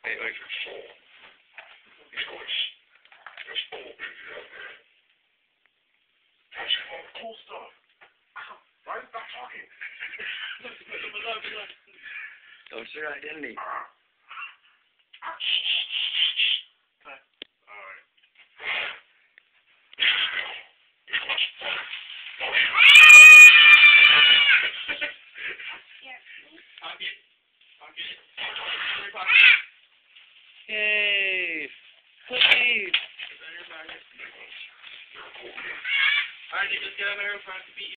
Wait, wait. Cool stuff. Right? Stop talking. Don't share identity. Yay! Cookies! Alright, niggas, get out of here.